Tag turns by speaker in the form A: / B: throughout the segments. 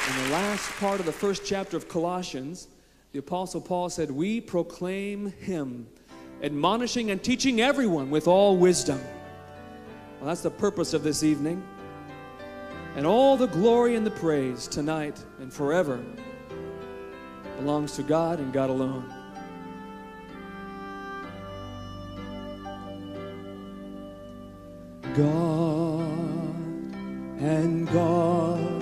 A: In the last part of the first chapter of Colossians, the Apostle Paul said, "We proclaim him, admonishing and teaching everyone with all wisdom." Well, that's the purpose of this evening. And all the glory and the praise tonight and forever belongs to God and God alone. God and God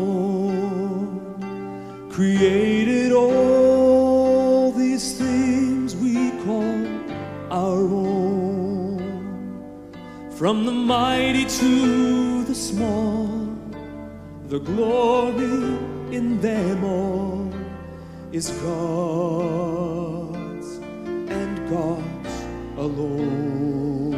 A: alone created all these things we call our own. From the mighty to the small, the glory in them all is God's and God's alone.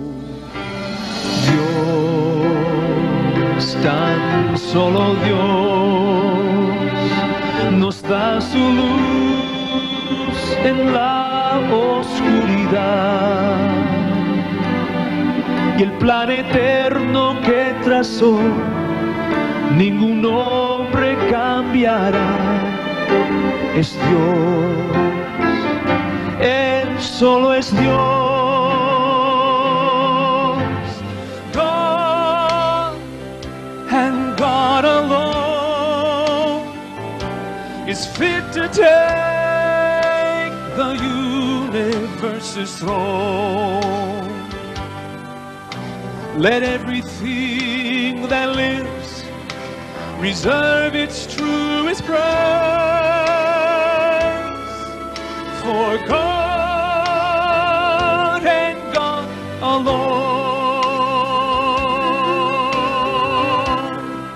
B: Dios, tan solo Dios, nos da su luz en la oscuridad, y el plan eterno que trazó ningún hombre cambiará. Es Dios, Él solo es Dios. God and God alone is fit to take the universe's throne. Let everything that lives reserve its truest praise for God and God alone.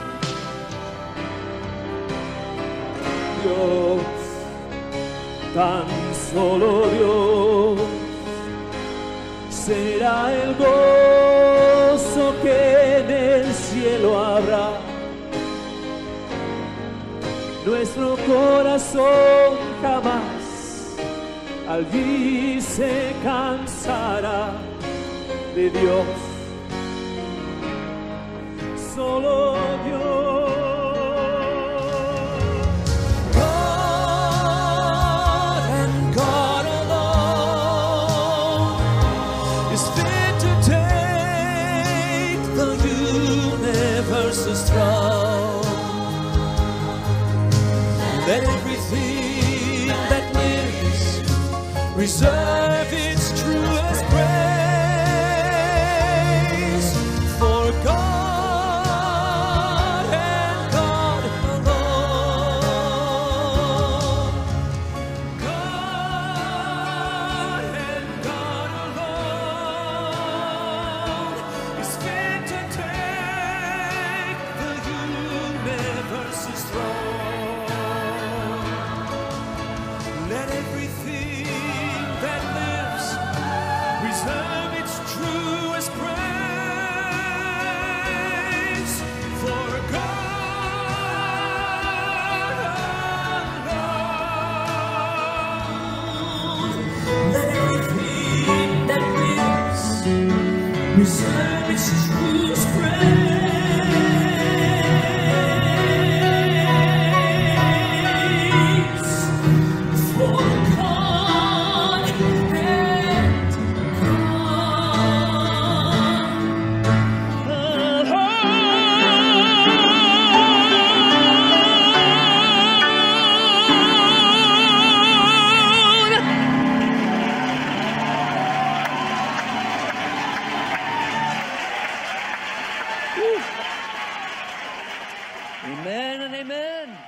A: Dios, tan solo Dios, será el gozo que en el cielo habrá. Nuestro corazón jamás al vivir se cansará de Dios, solo Dios. God and God alone is fit to take the universe's throne. Let everything that lives reserve its truest praise for God and God alone. God and God alone is fit to take the universe's throne. Let everything that lives reserve its truest praise for God alone. Let everything that lives reserve its truest praise. Amen and amen.